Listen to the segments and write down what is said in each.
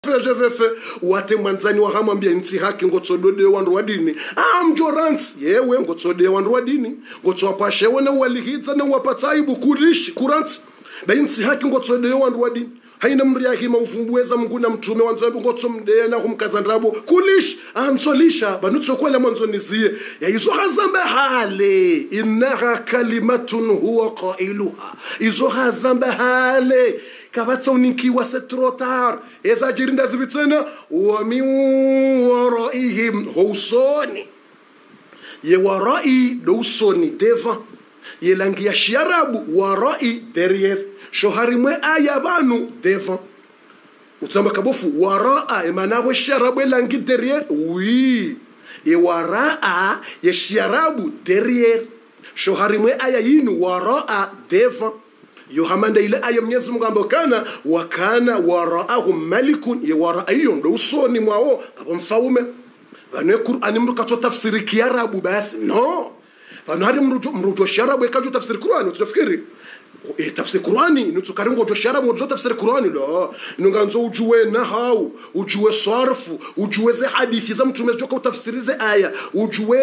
fejevefe wate mwanzani wahamwambia nti haki ngotsodode wandu wadini mjoransi yewe ngotsode wandu wadini ngotswapashewe na walihidza na wapataibu kurishi kuransi ba nti haki ngotsode wandu wadini haina mriahi maufumbuweza Mungu na mtume wanzo ngotsomdea na kumkazandrabo kulish ansolisha banutsokwela mwanzo nizie ya izo hazamba hale innaha kalimatun huwa qailuha izo hazamba hale kavatsa uninkiwa setrotar eza jirinda zibitsena wa min waraihim husoni ye warai dousoni deva ye langi ya shiarabu warai derrière shohari mwe aya banu deva utamba kabofu waraa emanawe shiarabu langi derrière oui e waraa ye shiarabu derrière shohari mwe aya yinu waraa deva yohamanda ile aya Mwenyezi Mungu ambokana wakana waraahum malikun ye waraiyo ndo usoni mwao abo mfaume bane Qur'ani mrukato tafsiri kiarabu basi no bano hadi mrujo sharabu ekajo tafsiri Qur'ani tunafikiri tafsiri Qur'ani nutukaringo jo sharabu mrujo tafsiri Qur'ani la nunganzo ujue nahau ujue sarfu ujue ze hadithi za mtume joka utafsirize aya ujue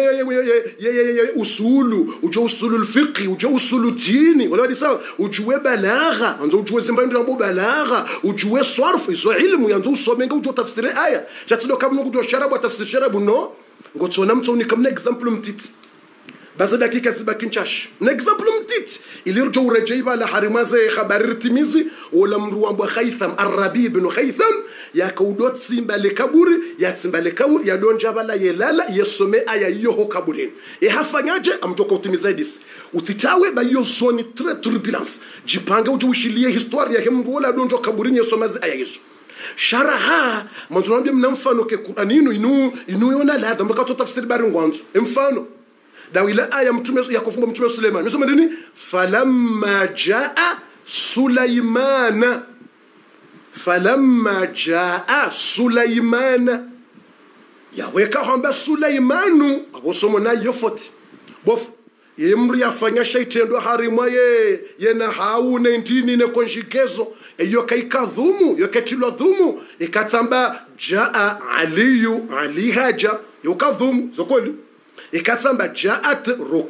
usulu ujue usulul fiqh ujue usulu dini wala hadi sawa ujue balagha anzo ujue zimbando ya balagha ujue sarfu izo ilmu yanzo usomenga ujue tafsiri aya jatudo kama ngujo sharabu tafsiri sharabu no ngotsona mtsoni kama example mtiti basi dakika zibaki nchash na example mtiti ilirjo urejeiba la harimaze khabari timizi wala mruambo Khaytham Arabi ibn Khaytham ya kaudot simba le kaburi ya simba le kaburi ya donja bala yelala yesome aya yoho kaburini hafanyaje amtoka utimizaidis utitawe ba yo zone très turbulence jipanga uje ushilie historia ya mndu wala donjo kaburini yesomazi aya yesu sharaha manzo nambia mnamfano ke Qur'ani inu yona la damka to tafsir bari ngwanzo mfano dawila aya mtume ya kufumba mtume Suleiman nisema nini falamma jaa Sulaimana yaweka hamba Sulaimanu abosomo na yofoti bof yemri afanya shaitendo harima ye na hau 19 ne konjikezo eyo kaikadhumu yoketilwa dhumu ikatamba jaa ali haja yokadhumu zokoli ikatsamba jaat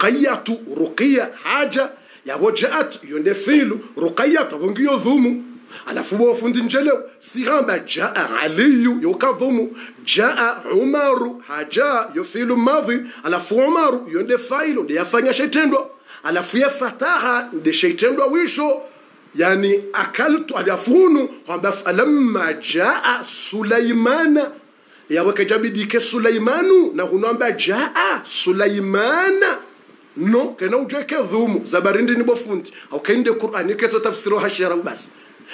ruqiyya haja yabo jaat yonde filu ruqiyya tabongiyo dhumu alafu bofundi njele sihamba jaa aliyu yokadhumu jaa umaru haja yofilu madhi alafu umaru yonde failu de yafanya shaitendo alafu ya fataha de shaitendo wisho yani akaltu alafunu kwamba falamma jaa Sulaimana yawe jabidi ke Sulaimanu na hunamba jaa Sulaimana no kena ujeke dhumu zabarindi ni bofundi au kainde Qur'ani keto tafsiro hashira basi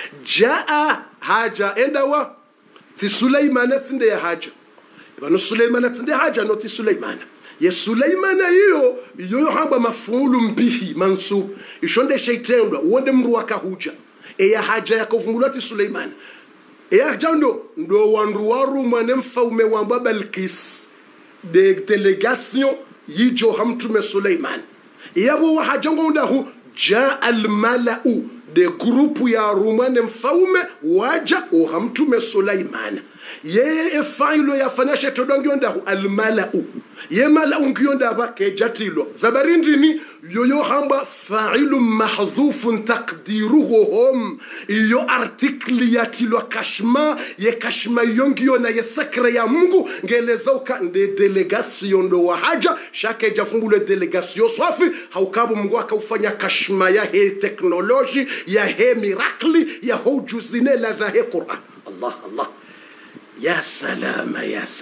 jaa haja endawa ti Sulaimana tsinde ya haja ibano Sulaimana tsinde haja no ti Sulaimana ye Sulaimana hiyo hamba mafulu mbihi mansub ishonde shaitendwa wonde mru wakahuja ya haja yakovumulwa ti Sulaimana jando ndo wanruwaru mwane mfaume wamba Balkis de delegation yijo hamtume Suleiman yabo wahajango ndahu ja almalau de grupu ya rumane mfaume waja o hamtume Suleiman ye failo ya fanashe todongyo ndahu almalau ye malau ngiyonda ba ke jatilo zabarindini yoyo hamba fa'ilu mahdhufun taqdiruhu hum iyo artikli yatilo kashma ye kashma yongiyo na ye sakra ya Mungu ngelezauka nde delegation ndo wahaja shake jafungule delegation swafi haukabu Mungu akaufanya kashma ya he teknoloji ya he miracle ya hujuzine la dhahe Qur'an Allah ya salam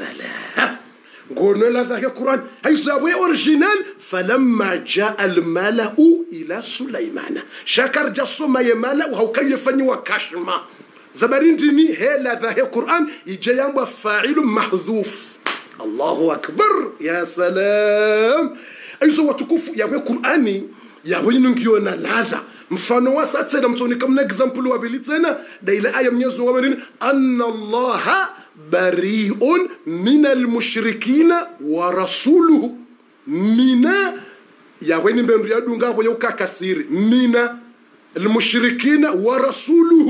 قلنا لا ذاك القرآن هيساوي أوريجينال فلما جاء الملأ إلى سليمان شكر جسوم يملأ وهو كيف وكشما زبرين ديني هلا ذاك القرآن يجيام فاعل محذوف الله أكبر يا سلام أيسوا تكوف يا القرآن يا وينكيونا لاذا mfano wa sasa mtoni kama example wa bilitena da ile aya Mwenyezi Mungu amenena anna allaha bari'un minal mushrikina wa rasuluhu mina ya weni mbendu ya dunga hapo yukakasiri mina al mushrikina wa rasuluhu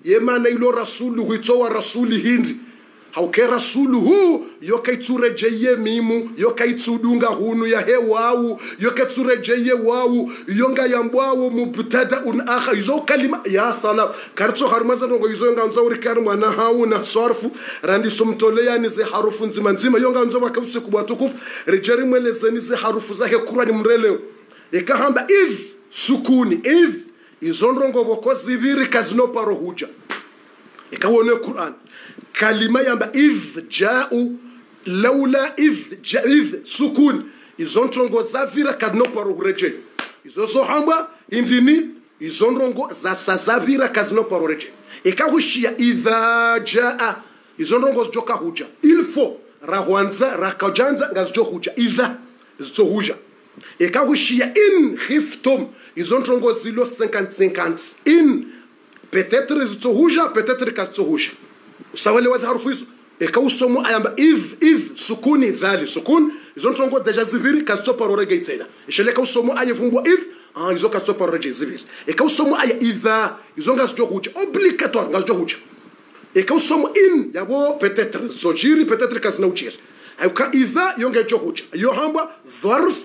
yemana ilo rasulu huitoa rasuli hindi hauke rasulu hu yokaitsurejeye mimu yokaitsudunga hunu ya hewau yokaitsurejeye wau yonga yambwawo mubtada akha izo kalima ya salam kartso harmaza ngo izo nganzo urikar mwana hauna sarfu randi somtole yani ze harufu nzima nzima yonga nzo bakabuse kubatukufu rejeri mwelezeni ze harufu zake kurani mreleo ekahamba if sukuni if izo ndongo boko zibiri kazino paro huja ekawone Qur'an kalima yamba idh ja'u laula idh sukun izonrongo zavira kadno paro reje izo sohamba indini izonrongo za sazavira kazno paro reje ekahushia idha ja'a izonrongo zjoka huja il faut rahwanza rakajanza ngazjo huja idha zjo huja ekahushia in khiftum izonrongo zilo 50-50 in peut-être zjo huja peut-être kazjo huja usawele wazi harufu hizo ekausomo ayamba if sukuni dhali sukun izontongo deja zibiri kastopa rorege itena isheleka usomo ayevumbwa if izo kastopa rorege zibiri ekausomo aya idha izonga sjokuja obligatoire ngazjokuja ekausomo in yabo peut-être zojiri peut-être kasna uchir ayuka idha yonga jokuja yohamba dharf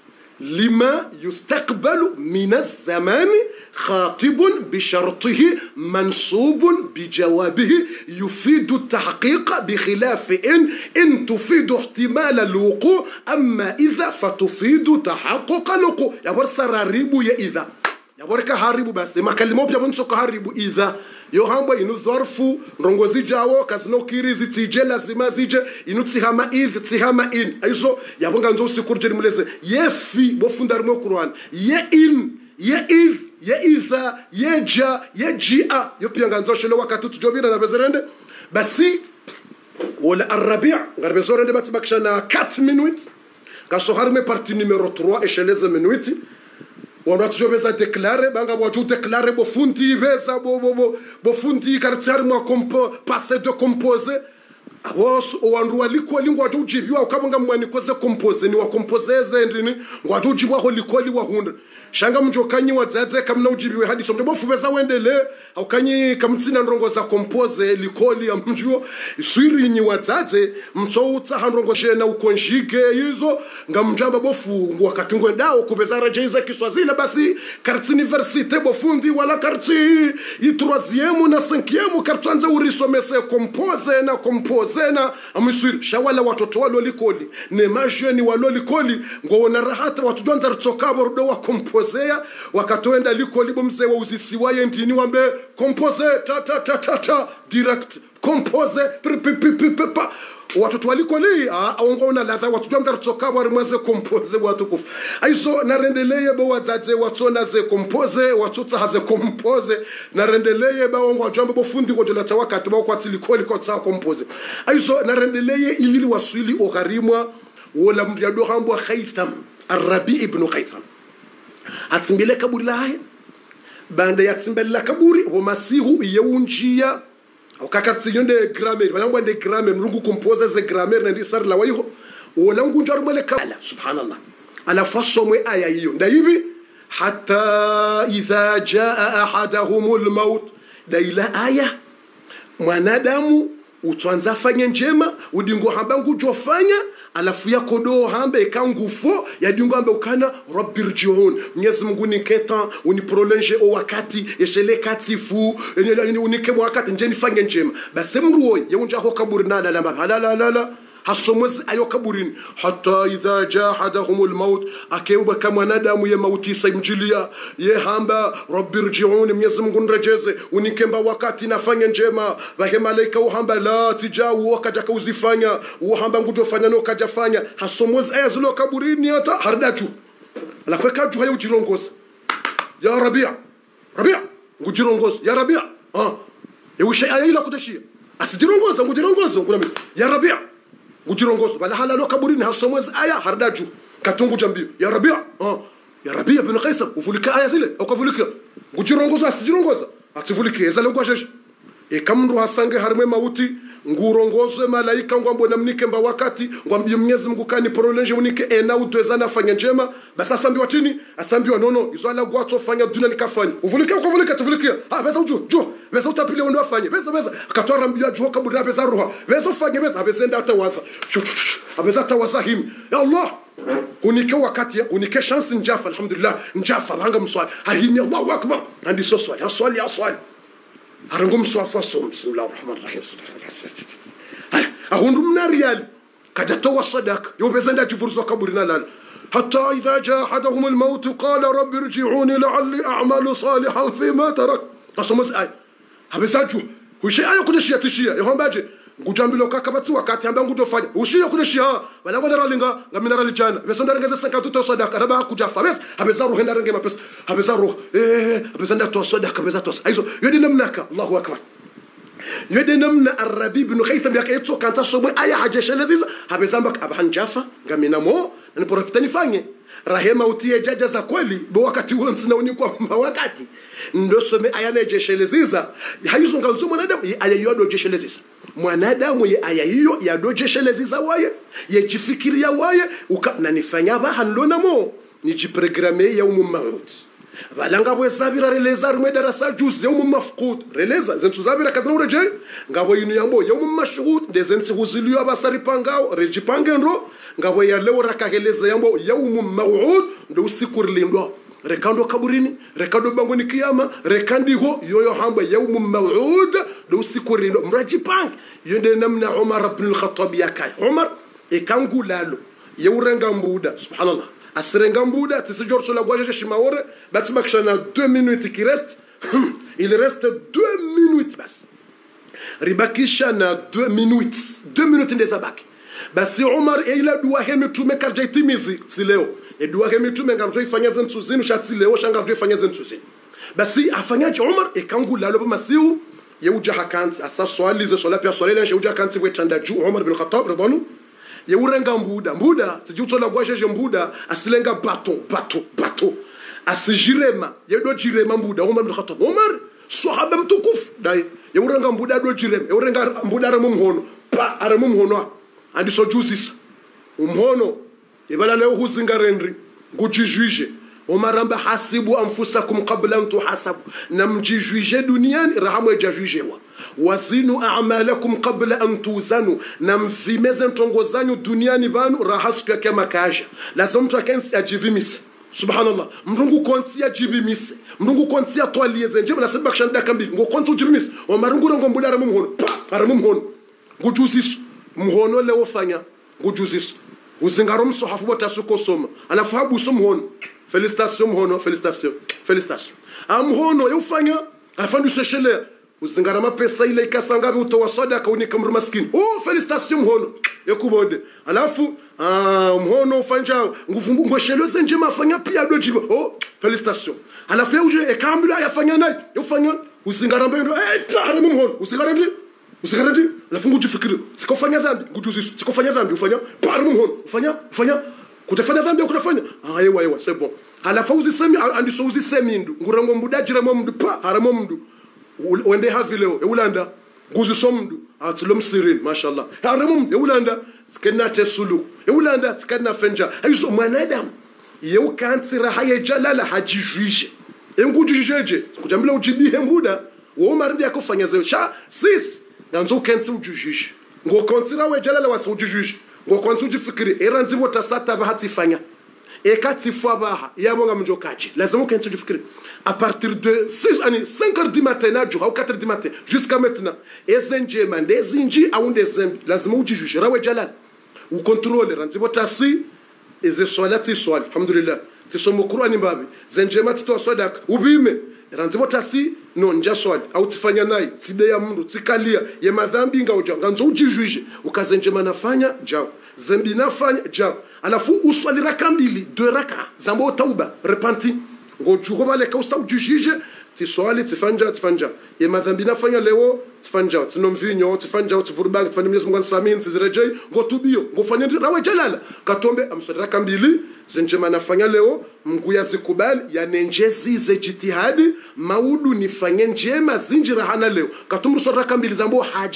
لما يستقبل من الزمان خاطب بشرطه منصوب بجوابه يفيد التحقيق بخلاف إن تفيد احتمال الوقوع أما إذا فتفيد تحقق الوقوع يا برسر هاريبو يا إذا يا بركة هاريبو بس ما كلمة بيا بنسوك هاريبو إذا yohamba inudhorfu rongozi jawo kasino kirizi tije lazima zije inutsihama idh tsihama in aizo yabonga nzo usikurjeri muleze yefi bofundar mo Qur'an ye in ye idh ye idha ye ja ye jia yopiyanga nzo shelo wakati tujobira na bezerende basi wala arabi' ngarbe zorende batsibakishana 4 minutes kasoharme partie numéro 3 esheleze minutes wana tujobeza déclarer banga waju déclarer bo funti vesa bo funti kartiar mo compo passer de composer awos owandu waliko lingwa tujibiwa ukabonga mwani koze compose ni wa compose ndini ngwatu jibwa ho likoli wa hunda shanga mjokanyi wadzadze kamna ujibiwe hadi sombe bofubeza wendele aukanyi kamtsina ndongo za compose likoli ya mjuo swiri nyi wadzadze mtsoutsa handongo shena ukonjige hizo ngamjamba bofu wakatungo ndao kubeza rejeza Kiswahili basi karti universite bofundi wala karti i 3e na 5e kartwanza urisomese compose na compose na amiswiri shawala watoto walo likoli ne majeni walo likoli ngona rahata watu donza rtsokabo rudo wa compose wakatoenda likoli bomse wa uzisiwaye ndini wambe compose ta direct compose pa watoto walikoli aongona ladha watu donza rtsokabo rimwaze compose watu kufu aizo narendeleye bo wadzadze watsona ze compose watutsa haze compose narendeleye ba ongwa jombe bofundi kojola tawakati ba kwatsi likoli kotsa compose aizo narendeleye ilili waswili ogharimwa wala mbyado hambwa Khaytham Arabi ibn Khaytham atimbele kaburi lahe banda yatsimbele kaburi bo masihu yeunjia ukakatsi yonde grammaire balangwa nde grammaire mrungu compose ze grammaire na ndisar la wayo wala ngunjar mele kala subhanallah ala fasomwe aya hiyo ndaibi hatta idha jaa ahaduhumul maut daila aya mwanadamu utwanza fanya njema udingo hamba ngujofanya alafu yako do hamba ikangufo ya dingo hamba ukana rabbirjiun Mwenyezi Mungu niketa uniprolonge o wakati yeshele katifu unike wakati nje nifanye njema basi mruo yeunja ho kaburi nana la hasomwezi ayo kaburini hatta idha jahadahumul maut akeuba kama nadamu ya mauti saimjilia ye hamba rabbirji'un Mwenyezi Mungu nirejeze unikemba wakati nafanya njema bahe malaika uhamba la tijawu wakajaka uzifanya uhamba ngujofanya no kajafanya hasomwezi aya zilo kaburini hata hardaju alafu kaju hayo ujirongoza ya Rabia ngujirongoza ya Rabia yewisha aya ila kutashia asijirongoza ngujirongoza ngulami ya Rabia ujirongozo bala halalo kaburini hasomwezi aya hardaju katungu jambio ya Rabia ibn Khaytham uvulika aya zile ukavulika ujirongozo asijirongoza ativulike ezale kwa jeshi kamru hasange harime mauti ngurongozwe malaika ngwambo namnike mba wakati ngwambie Mwenyezi Mungu kani prolonge unike ena utwezana fanya njema basi asambiwa chini asambiwa nono izo ala gwato fanya dunia nikafanya uvulike ukavulike tuvulikia besa ujo besa utapile ndo afanye besa akatwara mbia juho kabura besa ruha besa ufanye besa abesenda atawaza abesa atawaza him ya Allah unike wakati unike chance njafa alhamdulillah njafa banga mswali hahimi Allahu akbar andi so swali ya swali arangum swafa som bismillahir rahmanir rahim ahundu mnarial kajatowa sadaka yobezenda jifurzo kaburina lala hatta idha jaa ahaduhum almaut qala rabbi irji'uni la'alli a'malu salihan fima tarak asomos ay habesaju hushia yakudeshia tishia yombaje ngujambilo kakabatsi wakati amba ngudofanya ushia kudeshia bala ngaralinga ngamina ralijana besonda ngeze 50 sadaka raba kujafa bes habezaru henda range mapesa habezaru habezanda to sadaka bezato aizo yodi namnaka Allahu akbar yodi namna arabi ibn khaytham yakayetso kanta sobo aya hajesha laziza habezamba abahan jafa ngamina mo ni profita nifanye rahema utie jaja za kweli bo wakati wonsi na unikwa wakati ndo some aya nejesheleza haizo nganzo mwanadamu aya yodo jesheleza mwanadamu ye aya hiyo yadojesheleza waye yejifikiria waye ukananifanya bahandona mo nijiprogramme ya umummaut balanga bwesabira releza rumwe darasa juzi ya umumafqut releza zentu zabira kadra ureje ngabo yinu yambo ya umummashhut ndezensi huziliyo abasari pangao rejipangendo ngabo ya leo rakaheleza yambo ya umummaut ndo usikurlindwa rekando kaburini rekando bangoni kiyama rekandiho yoyo hamba yawmum maw'ud do sikurino mrajipang yende namna Umar ibn al-Khattab yakai Umar ekangulalo yewrenga mbuda subhanallah asrenga mbuda tisijor sur la gwaje shimawore batsmakshana 2 minutes qui reste il reste 2 minutes bas ribakisha na 2 minutes ndezabaki basi Umar ila duwa heme tumeka jaitimizi tsileo edua kemitume ngamjo ifanya zentu zinu shatileo shangamjo ifanya zentu zinu basi afanyaje Umar ekangula lobo masiu yeuja hakanti asa swali ze swala pia swali la yeuja hakanti wetanda ju Umar bin Khattab radhanu yeurenga mbuda tijutola gwajeje mbuda asilenga bato asijirema yedo jirema mbuda Umar bin Khattab Umar sahaba mtukufu dai yeurenga mbuda do jirema yeurenga mbuda aramu mhono andi so justice umhono ibala leo huzingarendri ngujijuije omaramba hasibu anfusakum qabla an tuhasabu namjijuije duniani rahamu ejajuijewa wazinu a'malakum qabla an tuzanu namfimeze ntongo zanyu duniani banu rahasku yake makaja lazima mtu akensi ajivimisa subhanallah mrungu konti ajivimisa mrungu konti atwalieze njema na sababu kshanda kambi ngo konti ujivimisa omarungu ngo mbula aramu mhono ngujuzisu mhono leo fanya ngujuzisu uzingaro msohafu botasuko soma anafahabu somhono félicitations mhono félicitations amhono yufanya afandu seshele uzingara mapesa ile ikasangabe utowa sadaka unika mru maskini félicitations mhono yakubode alafu mhono ufanja nguvumbu ngosheloze njema afanya pia dojibo félicitations alafu uje ekambira yafanya nayo yufanya uzingara mbendo taramu mhono usigarandi lafungu jifikiri sikofanya dhambi ngujuzisu sikofanya dhambi ufanya paramu mhono ufanya kutafanya dhambi kutafanya ewa c'est bon halafu uzisemi andiso uzisemi ndu ngurango mbudajira mo mndu haramo mndu wende havileo eulanda nguziso mndu atilo msirin mashallah haramo mndu eulanda sikena tesulu eulanda sikena fenja ayizo mwanadamu yeu kansira haye jalala hajijuije engujujeje kujambila ujibihe mbuda wo maridi yakofanya zeo sha sis nganzo kensi ujujuje ngo konsira we jalala wasi ujujuje ngo konsi ujifikiri eranzi botasata bahatifanya ekatifwa baha yabo ngamjokaje lazima kensi ujifikiri à partir de 5h du matin na ou 4h du matin jusqu'à maintenant ezenje mande zinji au ndezembi lazima ujujuje rawe jalala u contrôle ranzi botasi eze swalati swali alhamdulillah tisomo Qur'ani mbabi zenje matito sadaka ubime ranzi botasi no nja swali au tifanya nayi tide ya mndu tikalia ye madhambi ngauja nganzo ujijuije ukazenje manafanya jao zambi nafanya jao alafu uswali raka mbili 2 raka zambo tauba repenti ngojuko bale ka usa ujujije tiswali tifanja ye madhambi nafanya leo tifanja tinomvinyo tifanja tivurubanga tifanya Mwenyezi Mungu ansamin tizirejei ngotubio ngofanya rawe jalala katombe amswali raka mbili zenje manafanya leo Mungu yazikubali yanenjezi ze jitihadi maudu nifanye njema zinjira hana leo katumru swali raka mbili zambo haja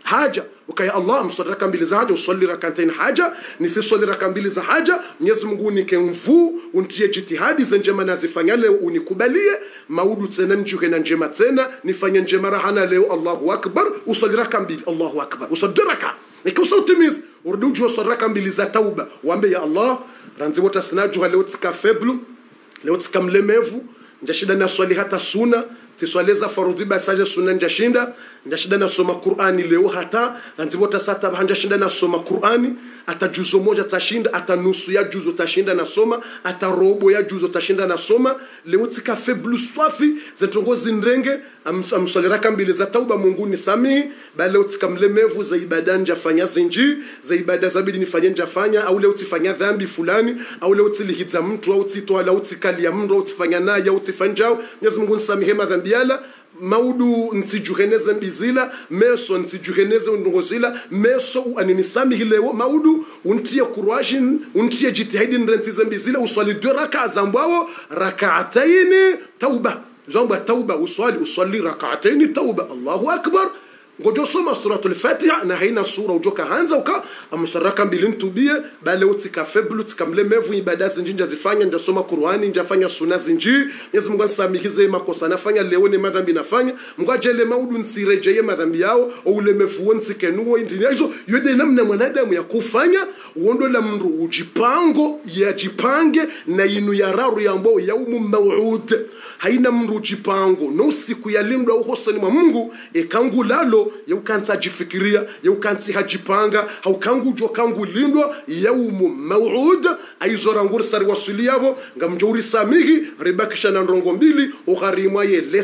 haja ukaya Allah mswali raka mbili za haja uswali rak'atayn haja nisiswali raka mbili za haja Mwenyezi Mungu unikemvu untie jitihadi za njema nazifanya leo unikubalie maudu tena njuke na njema tena nifanye njema rahana leo Allahu akbar uswali raka mbili Allahu akbar uswali raka nikosotimiz urudi ujue uswali raka mbili za tauba waambie ya Allah ranzi wota sinaju leo tika feblu leo tika mlemevu njashida na swali hata suna tiswaleza farudhi basaje sunna njashinda na soma Qur'ani leo hata nzivota sata njashinda na soma Qur'ani ata juzo moja tashinda ata nusu ya juzo tashinda na soma ata robo ya juzo tashinda na soma leo tika feblu swafi zentongozi nrenge amsaliraka mbili za tauba Mungu ni samihi bali leo tika mlemevu za ibada njafanya zinji za ibada zabidi nifanye njafanya au leo tifanya dhambi fulani au leo tilihidza mtu au titoa au tikalia mtu au tifanya naye au tifanjao Mwenyezi Mungu nisamihe madhambi yala maudu ntijuheneze mbizila meso ntijuheneze undongozila meso aninisamihi leo maudu untie courage untie jitihadi nrentize mbizila uswali 2 raka zambwao rak'atayn tauba zamba tauba uswali rak'atayn tauba Allahu akbar ngojo soma suratul Fatiha na haina sura ujoka hanza uka amsharaka mbili ntubie bale utika feblu tikamlemevu ibada zinjinja zifanya njasoma Qur'ani njafanya sunna zinji Mwenyezi Mungu asamihize makosa nafanya leo ni madhambi nafanya Mungu ajele maudu nsirejeye madhambi yao au ulemevu ntikenuo indini hizo yode namna mwanadamu ya kufanya uondo la mru ujipango ya jipange na inu ya raru ya ambao yaumu maw'ud haina mru ujipango no siku ya lindwa uhosani mwa Mungu ekangu lalo yaukanza jifikiria yaukanzi hajipanga haukangu jokangu lindwa yaumu maw'ud aizora nguri sari wasuli yavo ngamjuri samihi ribakisha na ndrongo mbili ukharimwa ye le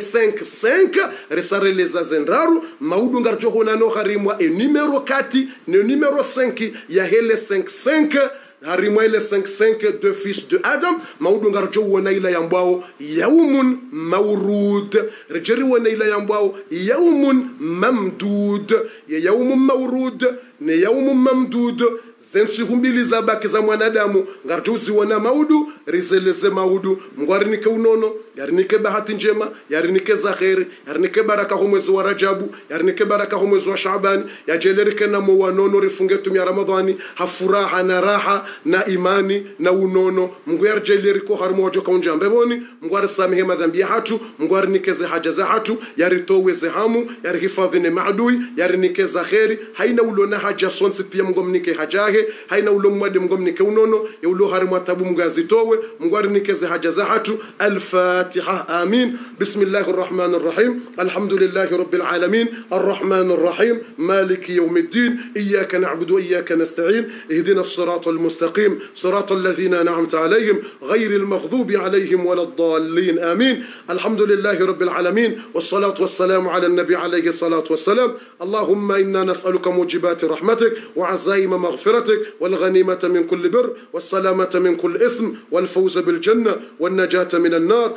5 resare les azenraru maudu ngarjoho na no kharimwa e numero 4 ne numero 5 ya hele 5 harimwa ile 5 de fils de Adam maudu ngarjo wona ila yambao yaumun mawrud rejeri wona ila yambao yaumun mamdud ya yaumun mawrud ne yaumun mamdud zensi humbili za baki za mwanadamu ngarjuzi wana maudu rizeleze maudu mngwarinike unono yarinike bahati njema yarinike za khairi yarinike baraka humwezi wa Rajabu yarinike baraka humwezi wa Shaaban yajelerike na mwanono rifunge tumia Ramadhani hafuraha na raha na imani na unono mngwarjeleriko harmojo kaunja mbeboni mngwarisamihe madhambi hatu mngwarinikeze haja za hatu yaritoweze hamu yarihifadhine maadui yarinike za khairi haina ulona haja sonsi pia mngomnike hajahe haina ulo mwade mngomnike unono ya ulo harimo tabu mngazitowe mngwarinikeze haja za hatu الفاتحة آمين بسم الله الرحمن الرحيم الحمد لله رب العالمين الرحمن الرحيم مالك يوم الدين إياك نعبد وإياك نستعين اهدنا الصراط المستقيم صراط الذين أنعمت عليهم غير المغضوب عليهم ولا الضالين آمين الحمد لله رب العالمين والصلاة والسلام على النبي عليه الصلاة والسلام اللهم إنا نسألك موجبات رحمتك وعزائم مغفرتك والغنيمة من كل بر والسلامة من كل إثم والفوز بالجنة والنجاة من النار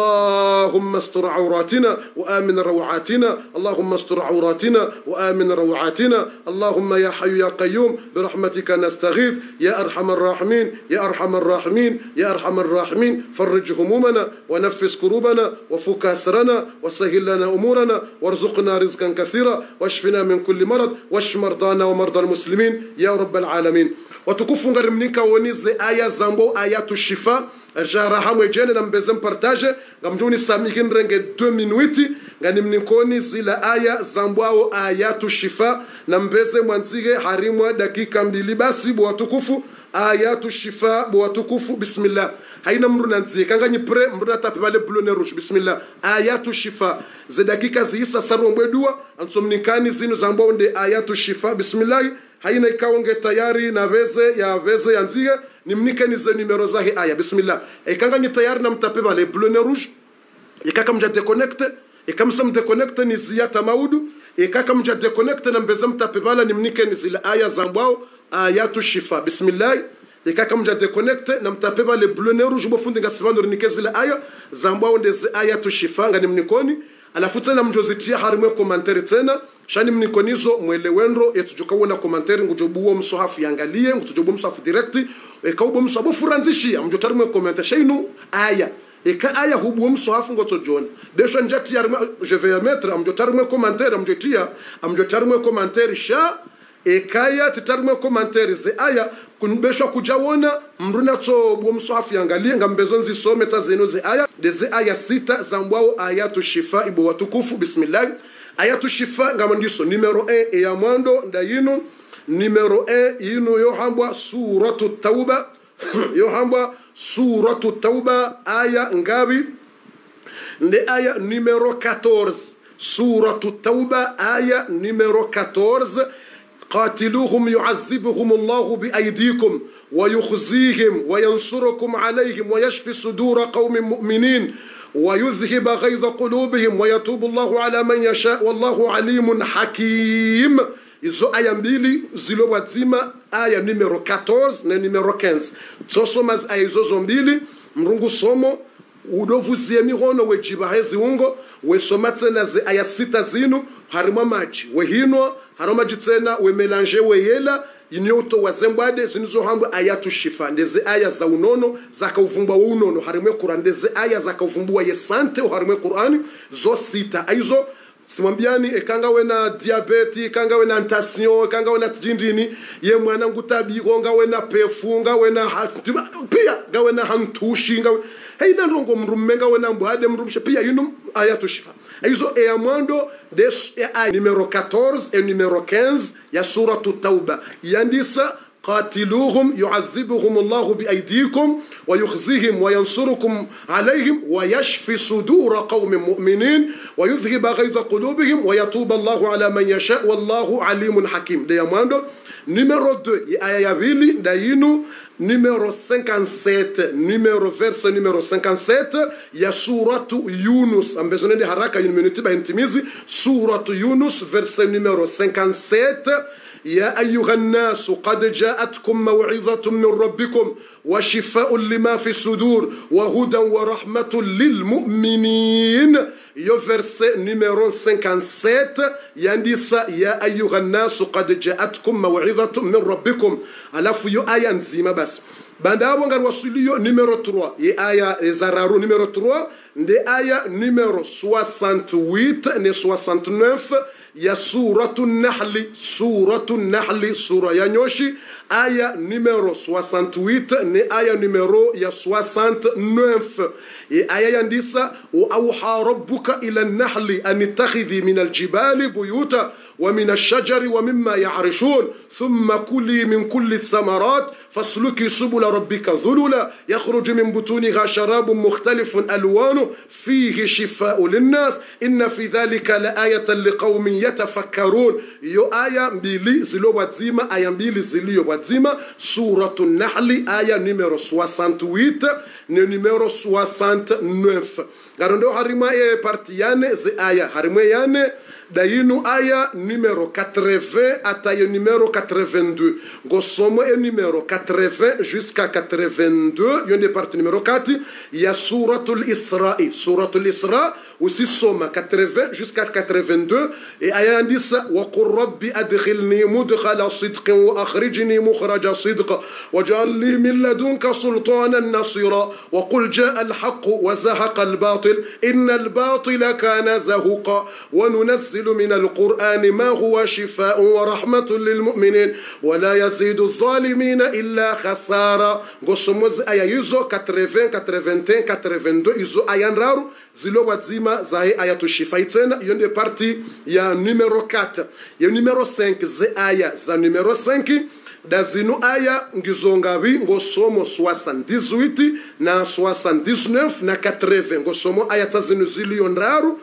اللهم استر عوراتنا وآمن روعاتنا اللهم استر عوراتنا وآمن روعاتنا اللهم يا حي يا قيوم برحمتك نستغيث يا أرحم الراحمين يا أرحم الراحمين يا أرحم الراحمين فرج همومنا ونفس كروبنا وفك أسرنا وسهل لنا أمورنا وارزقنا رزقا كثيرا واشفنا من كل مرض واشف مرضانا ومرضى المسلمين يا رب العالمين وتكفوا غرمنيكا ونيز آية زامبو آيات الشفاء Jara hamwe jene na mbeze mpartage ngamjuni samikin renge 2 minuti ngani mnikoni zila aya zambwao ayatu shifa na mbeze mwanzige harimwa dakika 2 basi bwa tukufu ayatu shifa bwa tukufu bismillah haina mru nanzi kanganyi pre mru tape bale blone rouge bismillah ayatu shifa ze dakika ziisa sarombe dua ansomnikani zinu zambwao nde ayatu shifa bismillah haina ikaonge tayari na veze yanzige nimnike nize numero zahi aya bismillah ikanganye tayari na mtape bale bleu rouge ikaka mja deconnecte ikamsa mdeconnecte ni ziyata maudu ikaka mja deconnecte na mbeza mtape bala nimnike nizile aya zambao ayatu shifa bismillah ikaka mja deconnecte na mtape bale bleu rouge bofundi ngasibando nike zile aya zambao ndeze ayatu shifa ngani mnikoni alafu tena mjozitia harimwe komanteri tena shani mnikonizo mwelewendo yetujukawona komanteri ngujobuo msohafu yangalie ngujobuo msohafu directi ekaubo msohafu furanzishia mjotarimwe komanteri shainu aya et ka aya hubu msohafu ngoto jona desho njati ya je vais mettre am jotarme commentaire am jotia am jotarme commentaire sha e kaya titarme commentaire ze aya kunbesho kujawona mruna to bu msohafu yangalie ngambezonzi some tazeno ze aya sita za mbwao ayatu shifa ibo watukufu bismillah ayatu shifa ngamandiso numero 1 e ya mwando ndayino numero 1 yino yohambwa suratu tauba yohambwa suratu tauba aya ngabi nde aya numero 14 suratu tauba aya numero 14 قاتلوهم يعذبهم الله بأيديكم ويخزيهم وينصركم عليهم ويشفي صدور قوم مؤمنين ويذهب غيظ قلوبهم ويتوب الله على من يشاء والله عليم حكيم. Izo aya mbili zilo wazima aya numero 14 na numero 15 tsosoma aya izo mbili mrungu somo udovuzie mihono wejiba hezi ungo wesoma tena ze aya sita zinu harima maji wehino harima jitsena we melange weyela inyoto wazembwade zinizo hambu ayatu shifa ndeze aya za unono zaka uvumbwa wa unono harimwe Qur'an ndeze aya zaka uvumbwa yesante harimwe Qur'an zo sita aizo simwambiani ekanga wena diabeti ekanga wena tension ekanga wena tjindini ye mwana ngutabigo nga wena pefunga wena pia nga wena hantushi nga heina ndongo mrumenga wena mbwade mrumshe pia yinu ayatu shifa aizo e amando des aya numero 14 et numero 15 ya suratu tauba yandisa قاتلوهم يعذبهم الله بأيديكم ويخزيهم وينصركم عليهم ويشفي صدور قوم مؤمنين ويذهب غيظ قلوبهم ويتوب الله على من يشاء والله عليم حكيم. Diamando numéro 2 aya vili dayinu numéro 57 numéro verse numéro 57 ya suratu Yunus ambezone de haraka une minute ba intimizi suratu Yunus verse numéro 57 يا أيها الناس قد جاءتكم موعظة من ربكم وشفاء لما في الصدور وهدى ورحمة للمؤمنين. يو verset numéro 57 ينديسا يا أيها الناس قد جاءتكم موعظة من ربكم alafu yo aya nzima basi banda abo ngar wasulio numéro 3 ye aya ezararu numéro 3 nde aya numéro 68 ne 69 ya suratu nahli sura ya nyoshi aya numéro 68 ne aya numéro ya 69 e aya yandisa wa awha rabbuka ila an-nahli an ittakhidhi min al-jibali buyuta ومن الشجر ومما يعرشون ثم كلي من كل الثمرات فاسلكي سبل ربك ذللا يخرج من بطونها شراب مختلف ألوانه فيه شفاء للناس إن في ذلك لآية لقوم يتفكرون يو آية بيلي زلو وزيما آية بيلي زليو وزيما سورة النحل آية نميرو 68 نميرو 69 غاروندو هاريما partiyane ze aya harimwe yane dayinu aya numéro 80 ataye numéro 82 gosomo e numéro 80 jusqu'à 82 yon de partie numéro 4 il y a suratul Isra aussi soma 80 jusqu'à 82 et aya ndisa wa qur rabbi adkhilni mudkhala sidqin wa akhrijni mukhraja sidq waj'al li min ladunka sultanan nasira wa qul jaa al-haqq wa zahaqa al-batil inna al-batila kana zahuqa wa nunazzilu من القرآن ما هو شفاء ورحمة للمؤمنين ولا يزيد الظالمين إلا خسارة غسموز آية يزو 80 81 82 يزو آيان رارو زلو وزيما زاهي آية الشفايتين يون دي بارتي يا نيميرو 4 يا نيميرو 5 زي آية زا نيميرو 5 da zinu aya ngizongavi ngosomo 78 na 79 na 80 ngosomo aya tazinu zilionraru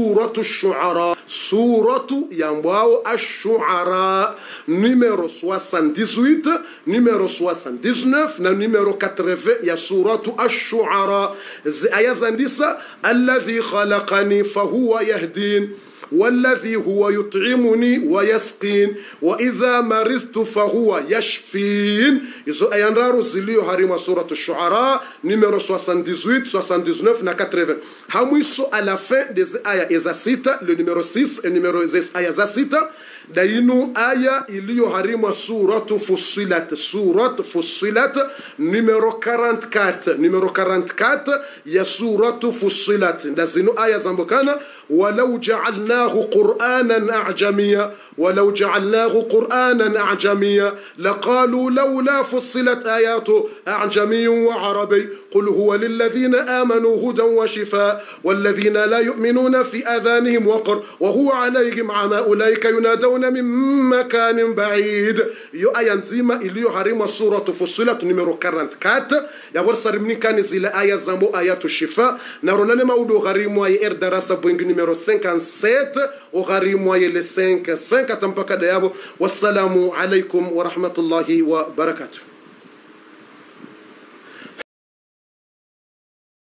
suratu yambwao ash-shu'ara numéro 78 numéro 79 na numéro 80 ya suratu ash-shu'ara aya zandisa alladhi khalaqani fahuwa yahdin والذي هو يطعمني ويسقين وإذا مرضت فهو يشفين. Izo aya ndaro zilio harima suratu Shuara numéro 78, 79 na 80. Hamwiso à la fin des aya ezasita, le numéro 6 et numéro aya zasita dainu aya iliyo harima suratu Fussilat, surat Fussilat numéro 44, numéro 44 ya suratu Fussilat ndazinu aya zambokana ولو جعلناه قرآنا أعجميا ولو جعلناه قرآنا أعجميا لقالوا لولا فصلت آياته أعجمي وعربي قل هو للذين آمنوا هدى وشفاء والذين لا يؤمنون في آذانهم وقر وهو عليهم عمى أولئك ينادون من مكان بعيد. يو آية نزيمة إليو حريم سورة فصلت نمرو 44 يا ورسر مني كان زي آية زمو آيات الشفاء نرونا مودو غريم واي إر دراسة بوينغ numéro 57 au Harimoye le 5 tampaka dayabo. Wassalamu alaikum wa rahmatullahi wa barakatuh.